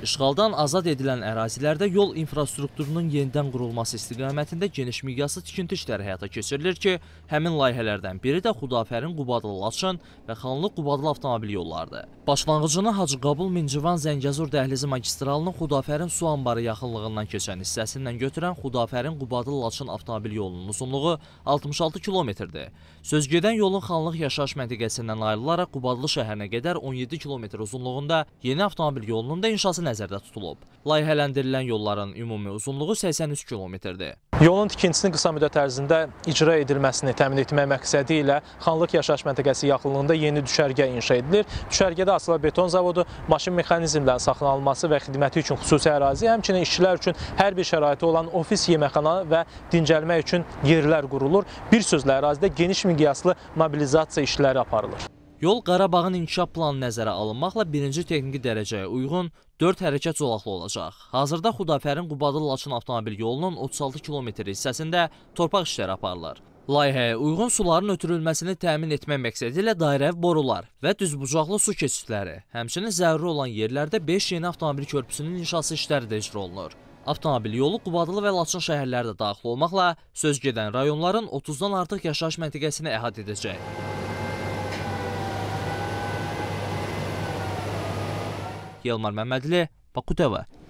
İşğaldan azad edilən ərazilərdə yol infrastrukturunun yenidən qurulması istiqamətində geniş miqyaslı tikinti işləri həyata keçirilir ki, həmin layihələrdən biri də Xudafərin-Qubadlı-Laçın və Xanlıq-Qubadlı avtomobil yollarıdır. Başlanğıcını Hacıqabul-Mincivan-Zəngəzur dəhlizi magistralının Xudafərin su anbarı yaxınlığından keçən hissəsindən götürən Xudafərin-Qubadlı-Laçın avtomobil yolunun uzunluğu 66 kilometrdir. Sözgedən yolun Xanlıq yaşayış məntəqəsindən ayrılaraq Qubadlı şəhərinə qədər 17 kilometr uzunluğunda yeni avtomobil yolunun da inşası nəzərdə tutulub. Layihələndirilən yolların ümumi uzunluğu 83 kilometrdir. Yolun tikintisinin qısa müddət ərzində icra edilməsini təmin etmək məqsədi ilə Xanlıq yaşayış məntəqəsi yaxınlığında yeni düşərgə inşa edilir. Düşərgədə Asıla Beton Zavodu, maşın mexanizmlərin saxlanılması və xidməti üçün xüsusi ərazi, həmçinin işçilər üçün hər bir şəraiti olan ofis, yeməkxana və dincəlmək üçün yerlər qurulur. Bir sözlə ərazidə geniş miqyaslı mobilizasiya işləri aparılır. Yol Qarabağın inkişaf planı nəzərə alınmaqla birinci texniki dərəcəyə uyğun 4 hərəkət zolaqlı olacaq. Hazırda Xudafərin-Qubadlı-Laçın avtomobil yolunun 36 kilometr hissəsində torpaq işləri aparılır. Layihəyə uyğun suların ötürülməsini təmin etmək məqsədi ilə dairəvi borular və düzbucaqlı su keçidləri, həmçinin zəruri olan yerlərdə 5 yeni avtomobil körpüsünün inşası işləri də icra olunur. Avtomobil yolu Qubadlı və Laçın şəhərləri də daxil olmaqla sözgedən rayonların 30-dan artıq yaşayış məntəqəsini əhatə edəcək. Yelmar Məmmədli, Baku TV.